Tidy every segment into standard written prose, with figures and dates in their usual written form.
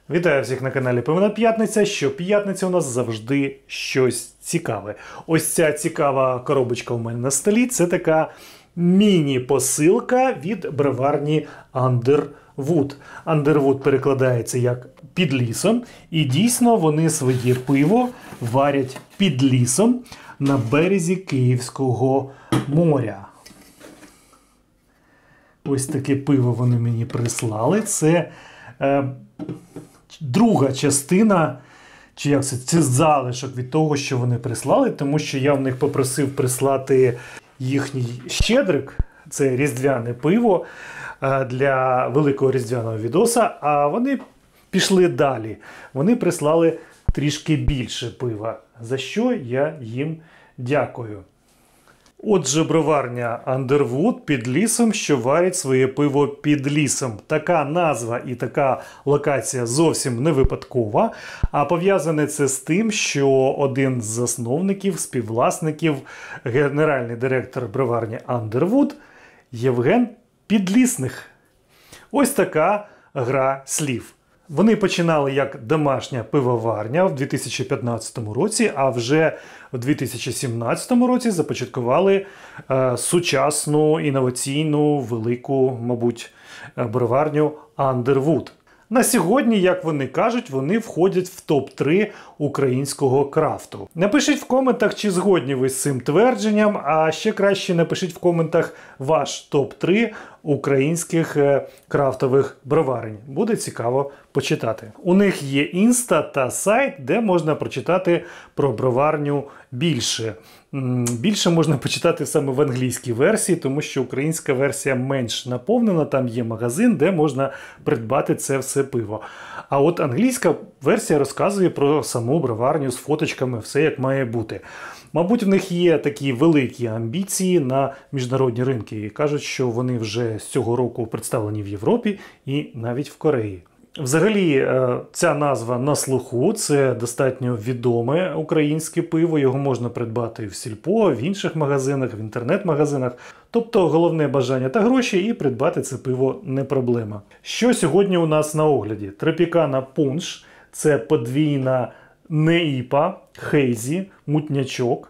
Вітаю всіх на каналі Пивна П'ятниця. Щоп'ятниця у нас завжди щось цікаве. Ось ця цікава коробочка у мене на столі. Це така міні-посилка від броварні Underwood. Underwood перекладається як «під лісом». І дійсно вони своє пиво варять під лісом на березі Київського моря. Ось таке пиво вони мені прислали. Це друга частина, чи як це залишок від того, що вони прислали, тому що я в них попросив прислати їхній щедрик, це різдвяне пиво для великого різдвяного відоса, а вони пішли далі. Вони прислали трішки більше пива, за що я їм дякую. Отже, броварня Underwood під лісом, що варить своє пиво під лісом. Така назва і така локація зовсім не випадкова, а пов'язане це з тим, що один з засновників, співвласників, генеральний директор броварні Underwood Євген Підлісних. Ось така гра слів. Вони починали як домашня пивоварня в 2015 році, а вже в 2017 році започаткували сучасну, інноваційну, велику, мабуть, броварню Underwood. На сьогодні, як вони кажуть, вони входять в топ-3 українського крафту. Напишіть в коментах, чи згодні ви з цим твердженням, а ще краще напишіть в коментах ваш топ-3 українських крафтових броварень. Буде цікаво почитати. У них є інста та сайт, де можна прочитати про броварню більше. Більше можна почитати саме в англійській версії, тому що українська версія менш наповнена, там є магазин, де можна придбати це все пиво. А от англійська версія розказує про саму броварню з фоточками, все як має бути. Мабуть, в них є такі великі амбіції на міжнародні ринки. І кажуть, що вони вже з цього року представлені в Європі і навіть в Кореї. Взагалі, ця назва на слуху, це достатньо відоме українське пиво, його можна придбати в Сільпо, в інших магазинах, в інтернет-магазинах. Тобто головне бажання та гроші, і придбати це пиво не проблема. Що сьогодні у нас на огляді? Тропікана Пунш, це подвійна неїпа, хейзі, мутнячок.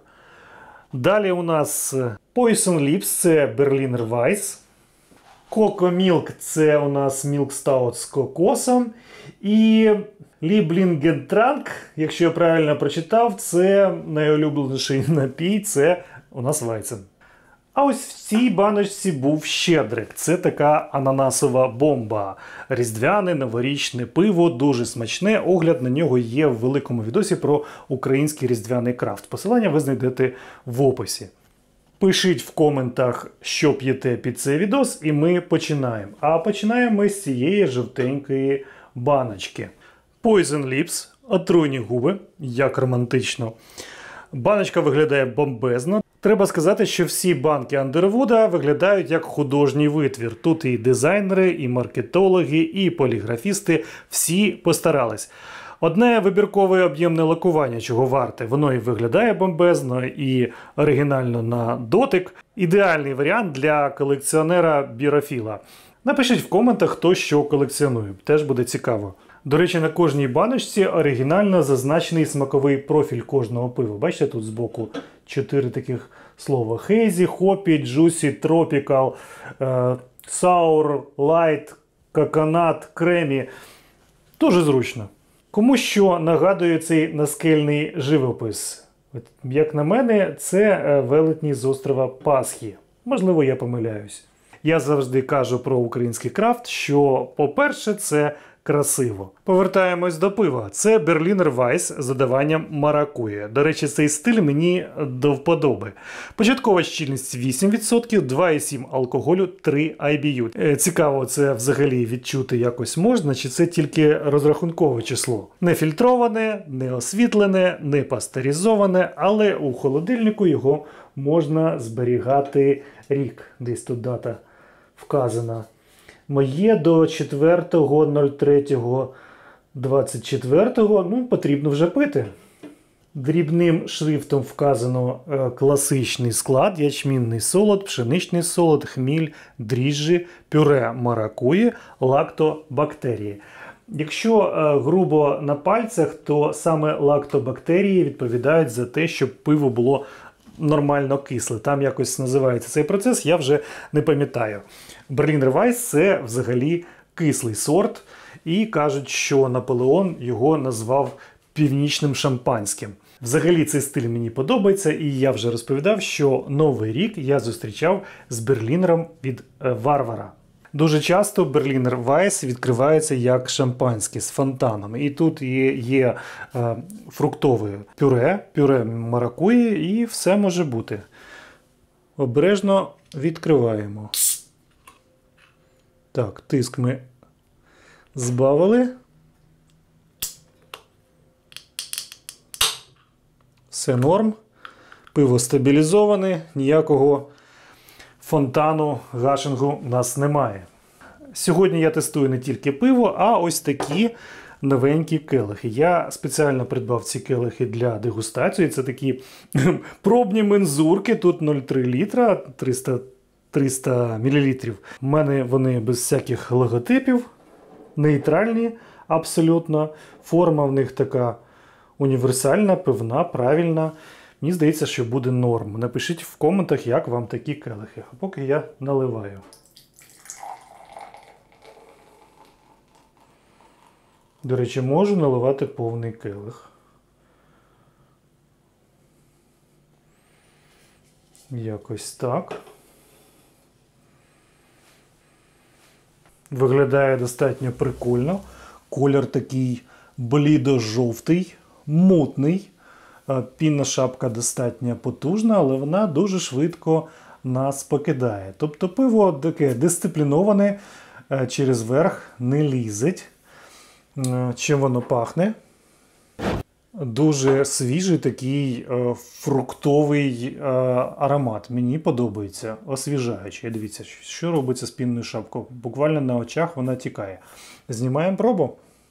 Далі у нас Poison Lips, це Berliner Weiss. Coco Milk – це у нас Milk Stout з кокосом. І Lieblingentrank, якщо я правильно прочитав, це найулюбленіший напій, це у нас Weizen. А ось в цій баночці був щедрик. Це така ананасова бомба. Різдвяне, новорічне пиво, дуже смачне. Огляд на нього є в великому відосі про український різдвяний крафт. Посилання ви знайдете в описі. Пишіть в коментах, що п'єте під цей відос, і ми починаємо. А починаємо ми з цієї жовтенької баночки. Poison Lips, отруйні губи, як романтично. Баночка виглядає бомбезно. Треба сказати, що всі банки Underwood виглядають як художній витвір. Тут і дизайнери, і маркетологи, і поліграфісти, всі постарались. Одне вибіркове об'ємне лакування, чого варте. Воно і виглядає бомбезно, і оригінально на дотик. Ідеальний варіант для колекціонера-бірофіла. Напишіть в коментах, хто що колекціонує. Теж буде цікаво. До речі, на кожній баночці оригінально зазначений смаковий профіль кожного пива. Бачите, тут збоку 4 таких слова. Hazy, Hoppy, Juicy, Tropical, Sour, Light, Coconut, Creamy. Дуже зручно. Кому що нагадує цей наскельний живопис? От, як на мене, це велетні з острова Пасхи. Можливо, я помиляюсь. Я завжди кажу про український крафт, що, по-перше, це красиво. Повертаємось до пива. Це Berliner Weiss з додаванням маракуйя. До речі, цей стиль мені до вподоби. Початкова щільність 8%, 2,7 алкоголю, 3 IBU. Цікаво, це взагалі відчути якось можна, чи це тільки розрахункове число? Не фільтроване, не освітлене, не пастеризоване, але у холодильнику його можна зберігати рік. Десь тут дата вказана. Моє до 4.03.24, потрібно вже пити. Дрібним шрифтом вказано класичний склад: ячмінний солод, пшеничний солод, хміль, дріжджі, пюре маракуї, лактобактерії. Якщо грубо на пальцях, то саме лактобактерії відповідають за те, щоб пиво було нормально кисле. Там якось називається цей процес, я вже не пам'ятаю. Берлінер Вайс – це взагалі кислий сорт. І кажуть, що Наполеон його назвав північним шампанським. Взагалі цей стиль мені подобається, і я вже розповідав, що Новий рік я зустрічав з берлінером від Варвара. Дуже часто Берлінер Вайс відкривається як шампанське з фонтанами. І тут є фруктове пюре маракуї, і все може бути. Обережно відкриваємо. Так, тиск ми збавили. Все норм. Пиво стабілізоване, ніякого фонтану, гашингу у нас немає. Сьогодні я тестую не тільки пиво, а ось такі новенькі келихи. Я спеціально придбав ці келихи для дегустації. Це такі пробні мензурки, тут 0,3 літра, 300 мл. У мене вони без всяких логотипів, нейтральні абсолютно. Форма в них така універсальна, пивна, правильна. Мені здається, що буде норм. Напишіть в коментах, як вам такі келихи. А поки я наливаю. До речі, можу наливати повний келих. Якось так. Виглядає достатньо прикольно. Колір такий блідо-жовтий, мутний. Пінна шапка достатньо потужна, але вона дуже швидко нас покидає. Тобто пиво таке дисципліноване, через верх не лізить. Чим воно пахне? Дуже свіжий такий фруктовий аромат. Мені подобається, освіжаючий. Дивіться, що робиться з пінною шапкою. Буквально на очах вона тікає. Знімаємо пробу.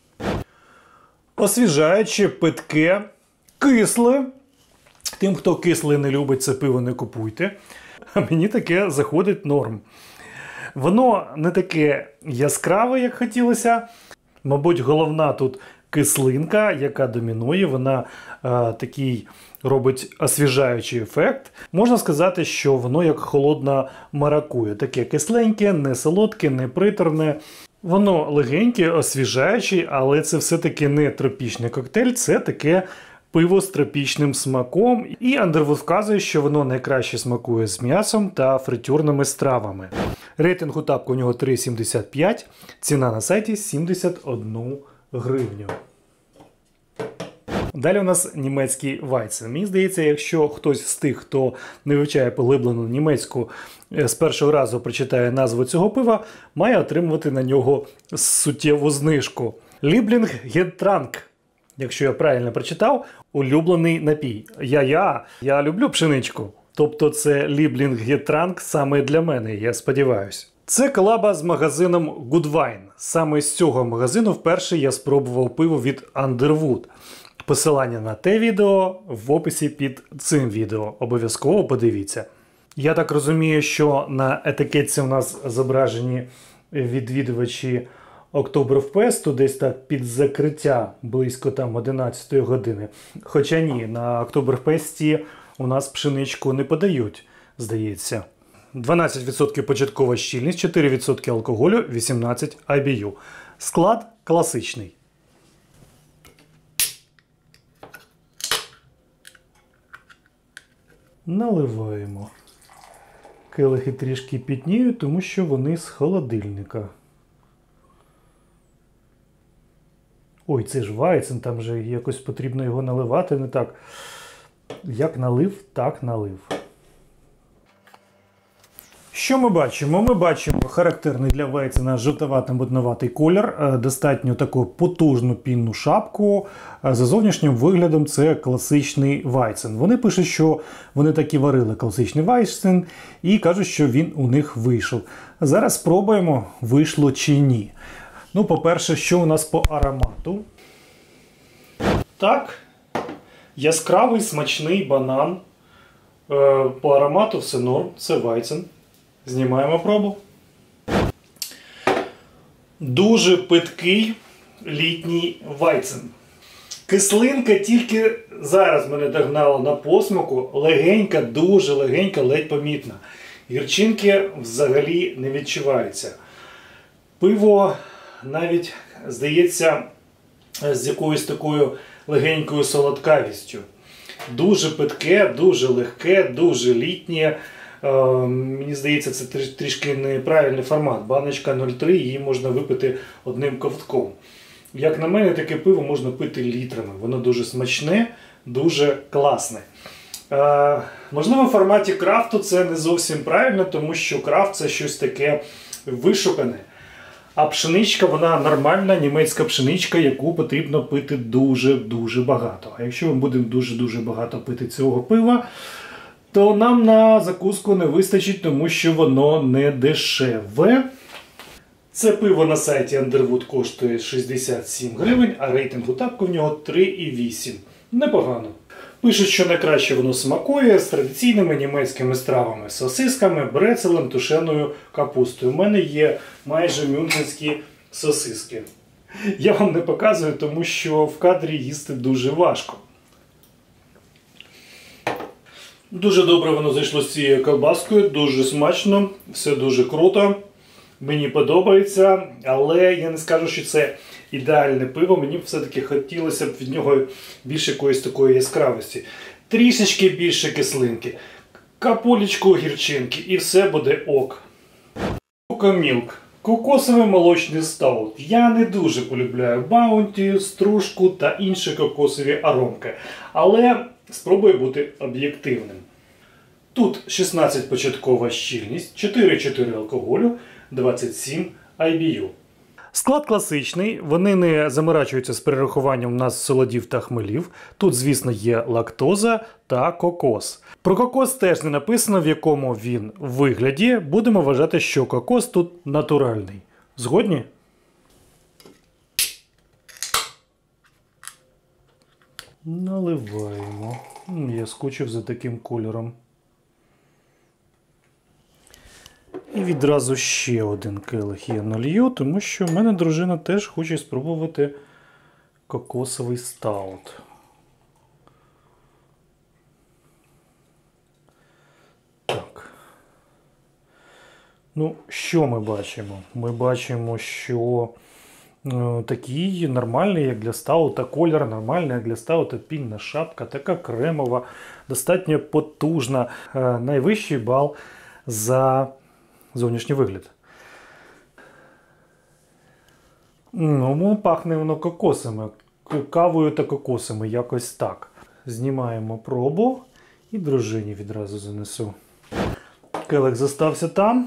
Освіжаюче, питке, кисле. Тим, хто кисле не любить, це пиво не купуйте. А мені таке заходить норм. Воно не таке яскраве, як хотілося. Мабуть, головна тут кислинка, яка домінує, вона такий робить освіжаючий ефект. Можна сказати, що воно як холодна маракуя. Таке кисленьке, не солодке, не приторне. Воно легеньке, освіжаюче, але це все-таки не тропічний коктейль, це таке пиво з тропічним смаком. І Андервуд вказує, що воно найкраще смакує з м'ясом та фритюрними стравами. Рейтинг у тапку у нього 3,75, ціна на сайті 71 гривню. Далі у нас німецький Вайцен. Мені здається, якщо хтось з тих, хто не вивчає поглиблену німецьку, з першого разу прочитає назву цього пива, має отримувати на нього суттєву знижку. Lieblingsgetränk. Якщо я правильно прочитав, улюблений напій. Я люблю пшеничку. Тобто це Lieblingsgetränk саме для мене, я сподіваюся. Це колаба з магазином Good Wine. Саме з цього магазину вперше я спробував пиво від Underwood. Посилання на те відео в описі під цим відео. Обов'язково подивіться. Я так розумію, що на етикетці у нас зображені відвідувачі Октоберфесту, десь так під закриття, близько там 11 години. Хоча ні, на Октоберфесті у нас пшеничку не подають, здається. 12% початкова щільність, 4% алкоголю, 18 IBU. Склад класичний. Наливаємо. Келихи трішки пітніють, тому що вони з холодильника. Ой, це ж Вайцен, там же якось потрібно його наливати, не так. Як налив, так налив. Що ми бачимо? Ми бачимо характерний для Вайцена жовтовато-мутноватий колір, достатньо таку потужну пінну шапку. За зовнішнім виглядом це класичний Вайцен. Вони пишуть, що вони таки варили класичний Вайцен і кажуть, що він у них вийшов. Зараз спробуємо, вийшло чи ні. Ну, по-перше, що у нас по аромату? Так, яскравий смачний банан. По аромату все норм, це Вайцен. Знімаємо пробу. Дуже питкий, літній Вайцен. Кислинка тільки зараз мене догнала на посмаку, легенька, дуже легенька, ледь помітна. Гірчинки взагалі не відчуваються. Пиво навіть, здається, з якоюсь такою легенькою солодкавістю. Дуже питке, дуже легке, дуже літнє. Мені здається, це трішки неправильний формат. Баночка 0,3, її можна випити одним ковтком. Як на мене, таке пиво можна пити літрами. Воно дуже смачне, дуже класне. Можливо, в форматі крафту це не зовсім правильно, тому що крафт – це щось таке вишукане. А пшеничка, вона нормальна німецька пшеничка, яку потрібно пити дуже-дуже багато. А якщо ми будемо дуже-дуже багато пити цього пива, то нам на закуску не вистачить, тому що воно не дешеве. Це пиво на сайті Underwood коштує 67 гривень, а рейтинг у тапку в нього 3,8. Непогано. Пишуть, що найкраще воно смакує з традиційними німецькими стравами, сосисками, брецелем, тушеною капустою. У мене є майже мюнхенські сосиски. Я вам не показую, тому що в кадрі їсти дуже важко. Дуже добре воно зайшло з цією колбаскою, дуже смачно, все дуже круто. Мені подобається, але я не скажу, що це ідеальне пиво. Мені все-таки хотілося б від нього більше якоїсь такої яскравості. Трішечки більше кислинки, капулечку гірчинки і все буде ок. Кокомілк. Кокосовий молочний стаут. Я не дуже полюбляю баунті, стружку та інші кокосові аромки. Але спробую бути об'єктивним. Тут 16 початкова щільність, 4,4 алкоголю, 27 IBU. Склад класичний, вони не заморачуються з перерахуванням у нас солодів та хмелів. Тут, звісно, є лактоза та кокос. Про кокос теж не написано, в якому він вигляді. Будемо вважати, що кокос тут натуральний. Згодні? Наливаємо. Я скучив за таким кольором. І відразу ще один келих я налью, тому що в мене дружина теж хоче спробувати кокосовий стаут. Так. Ну, що ми бачимо? Ми бачимо, що такий нормальний, як для стаута, колір, нормальний, як для стаута, пінна шапка, така кремова, достатньо потужна. Найвищий бал за зовнішній вигляд. Ну, пахне воно кокосами, кавою та кокосами, якось так. Знімаємо пробу і дружині відразу занесу. Келих зостався там.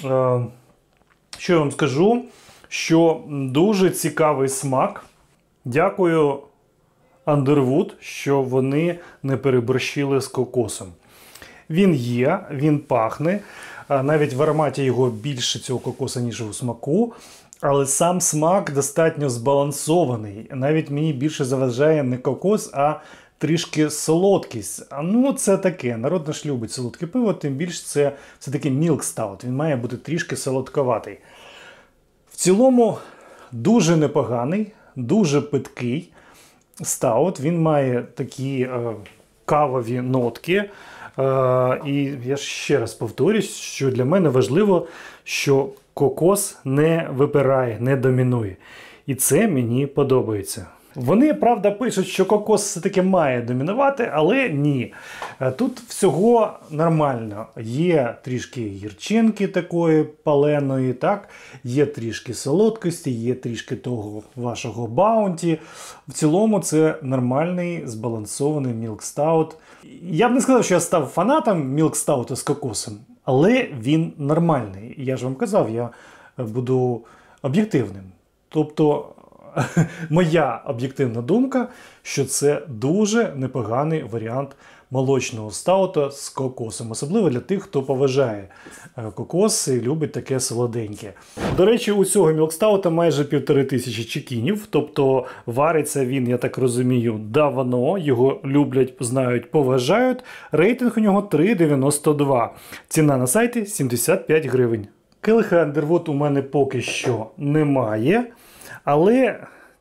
Що я вам скажу? Що дуже цікавий смак. Дякую Underwood, що вони не переборщили з кокосом. Він є, він пахне. Навіть в ароматі його більше цього кокоса, ніж у смаку. Але сам смак достатньо збалансований. Навіть мені більше заважає не кокос, а трішки солодкість. Ну, це таке. Народ наш любить солодке пиво, тим більше це такий milk stout. Він має бути трішки солодковатий. В цілому дуже непоганий, дуже питкий стаут. Він має такі кавові нотки. І я ще раз повторюсь, що для мене важливо, що кокос не випирає, не домінує. І це мені подобається. Вони, правда, пишуть, що кокос все-таки має домінувати, але ні. Тут всього нормально. Є трішки гірчинки такої паленої, так? Є трішки солодкості, є трішки того вашого баунті. В цілому це нормальний, збалансований мілк-стаут. Я б не сказав, що я став фанатом мілк-стауту з кокосом, але він нормальний. Я ж вам казав, я буду об'єктивним. Тобто моя об'єктивна думка, що це дуже непоганий варіант молочного стаута з кокосом. Особливо для тих, хто поважає кокос і любить таке солоденьке. До речі, у цього мілкстаута майже 1500 чекінів. Тобто вариться він, я так розумію, давно. Його люблять, знають, поважають. Рейтинг у нього 3,92. Ціна на сайті 75 гривень. Келиха Underwood у мене поки що немає. Але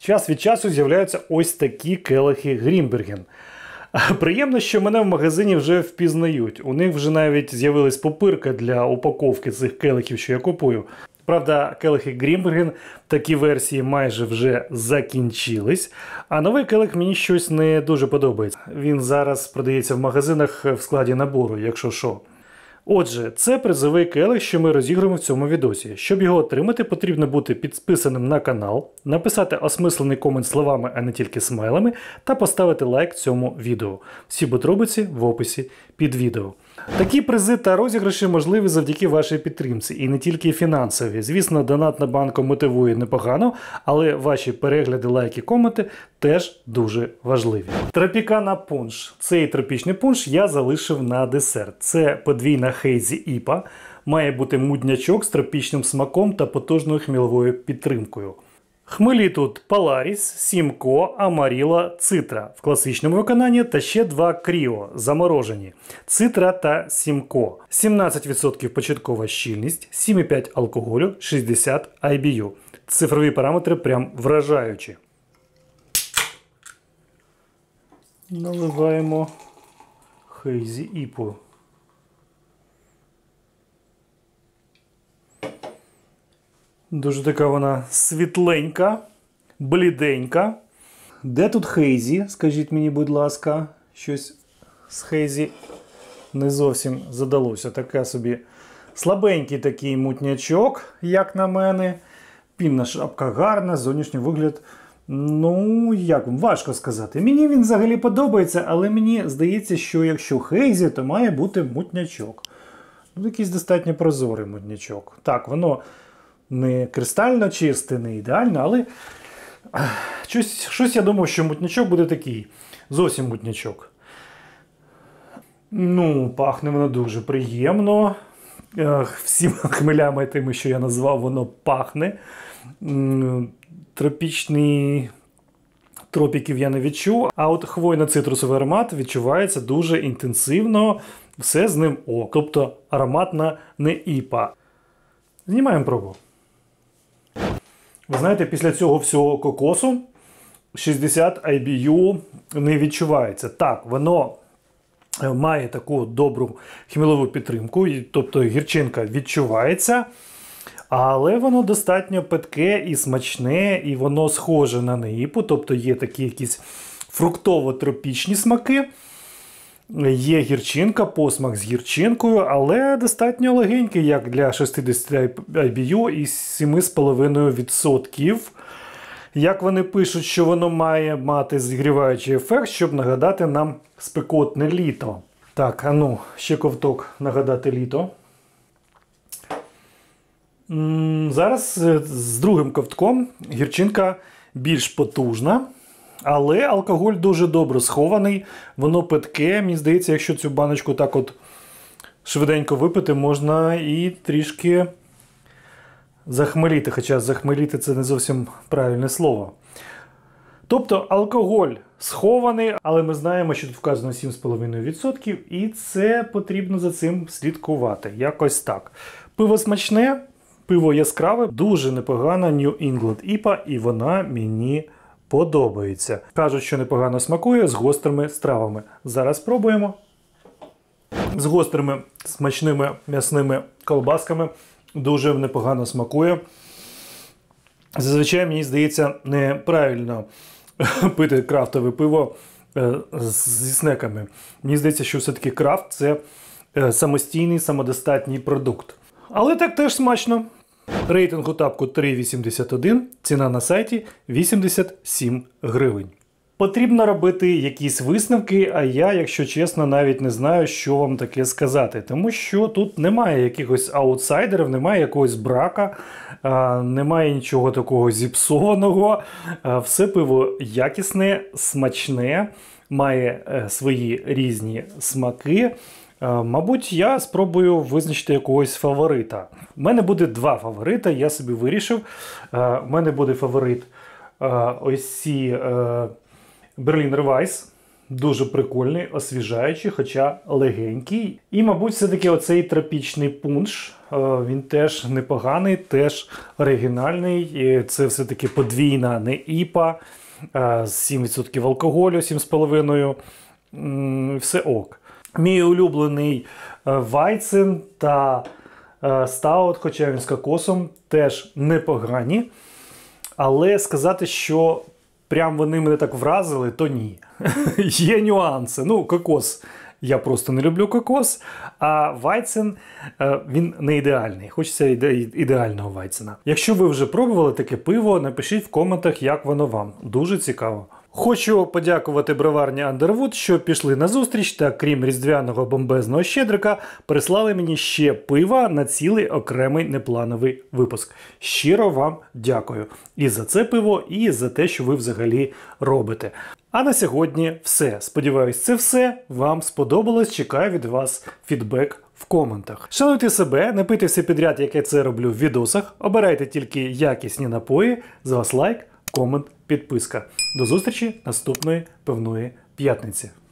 час від часу з'являються ось такі келихи Грінберген. Приємно, що мене в магазині вже впізнають. У них вже навіть з'явилась пупирка для упаковки цих келихів, що я купую. Правда, келихи Грінберген, такі версії майже вже закінчились, а новий келих мені щось не дуже подобається. Він зараз продається в магазинах в складі набору, якщо що. Отже, це призовий келих, що ми розіграємо в цьому відосі. Щоб його отримати, потрібно бути підписаним на канал, написати осмислений комент словами, а не тільки смайлами, та поставити лайк цьому відео. Всі подробиці в описі під відео. Такі призи та розіграші можливі завдяки вашій підтримці, і не тільки фінансові. Звісно, донат на банку мотивує непогано, але ваші перегляди, лайки, коменти теж дуже важливі. Тропікана пунш. Цей тропічний пунш я залишив на десерт. Це подвійна Hazy IPA. Має бути муднячок з тропічним смаком та потужною хміловою підтримкою. Хмелі тут Polaris, Simcoe, Amarillo, Citra в класичному виконанні та ще два Cryo заморожені – Citra та Simcoe. 17% початкова щільність, 7,5 алкоголю, 60 IBU. Цифрові параметри прям вражаючі. Наливаємо Hazy IPA. Дуже така вона світленька, бліденька. Де тут Хейзі? Скажіть мені, будь ласка, щось з Хейзі не зовсім задалося. Така собі слабенький такий мутнячок, як на мене. Пінна шапка гарна, зовнішній вигляд, ну, як вам, важко сказати. Мені він взагалі подобається, але мені здається, що якщо Хейзі, то має бути мутнячок. Ну, якийсь достатньо прозорий мутнячок. Так, воно не кристально чисте, не ідеально, але щось я думав, що мутнячок буде такий. Зовсім мутнячок. Ну, пахне воно дуже приємно. Всіма хмелями тими, що я назвав, воно пахне. Тропічний тропіків я не відчув, а от хвойно-цитрусовий аромат відчувається дуже інтенсивно. Все з ним ок, тобто ароматна не іпа. Знімаємо пробу. Ви знаєте, після цього всього кокосу 60 IBU не відчувається. Так, воно має таку добру хмілову підтримку, тобто гірчинка відчувається, але воно достатньо питке і смачне, і воно схоже на неїпу, тобто є такі якісь фруктово-тропічні смаки. Є гірчинка, посмак з гірчинкою, але достатньо легенький, як для 60 IBU і 7,5%. Як вони пишуть, що воно має мати зігріваючий ефект, щоб нагадати нам спекотне літо. Так, а ну, ще ковток нагадати літо. Зараз з другим ковтком гірчинка більш потужна. Але алкоголь дуже добре схований, воно питке. Мені здається, якщо цю баночку так от швиденько випити, можна і трішки захмеліти. Хоча захмеліти – це не зовсім правильне слово. Тобто алкоголь схований, але ми знаємо, що тут вказано 7,5%, і це потрібно за цим слідкувати. Якось так. Пиво смачне, пиво яскраве, дуже непогана New England IPA, і вона мені подобається. Кажуть, що непогано смакує з гострими стравами. Зараз спробуємо. З гострими, смачними м'ясними колбасками дуже непогано смакує. Зазвичай, мені здається, неправильно пити крафтове пиво зі снеками. Мені здається, що все-таки крафт – це самостійний, самодостатній продукт. Але так теж смачно. Рейтинг у тапку 3,81, ціна на сайті 87 гривень. Потрібно робити якісь висновки, а я, якщо чесно, навіть не знаю, що вам таке сказати. Тому що тут немає якихось аутсайдерів, немає якогось брака, немає нічого такого зіпсованого. Все пиво якісне, смачне, має свої різні смаки. Мабуть, я спробую визначити якогось фаворита. У мене буде два фаворита, я собі вирішив. У мене буде фаворит ось ці Berliner Weiss. Дуже прикольний, освіжаючий, хоча легенький. І, мабуть, все-таки оцей тропічний пунш, він теж непоганий, теж оригінальний. І це все-таки подвійна, не ІПА, 7% алкоголю, 7,5%. Все ок. Мій улюблений Вайцен та Стаут, хоча він з кокосом, теж непогані. Але сказати, що прям вони мене так вразили, то ні. Є нюанси. Ну, кокос. Я просто не люблю кокос, а Вайцен, він не ідеальний. Хочеться ідеального Вайцена. Якщо ви вже пробували таке пиво, напишіть в коментах, як воно вам. Дуже цікаво. Хочу подякувати броварні Underwood, що пішли на зустріч та крім різдвяного бомбезного щедрика, прислали мені ще пива на цілий окремий неплановий випуск. Щиро вам дякую. І за це пиво, і за те, що ви взагалі робите. А на сьогодні все. Сподіваюсь, це все. Вам сподобалось. Чекаю від вас фідбек в коментах. Шануйте себе, не пийте все підряд, як я це роблю в відосах. Обирайте тільки якісні напої. З вас лайк, комент, підписка. До зустрічі наступної пивної п'ятниці.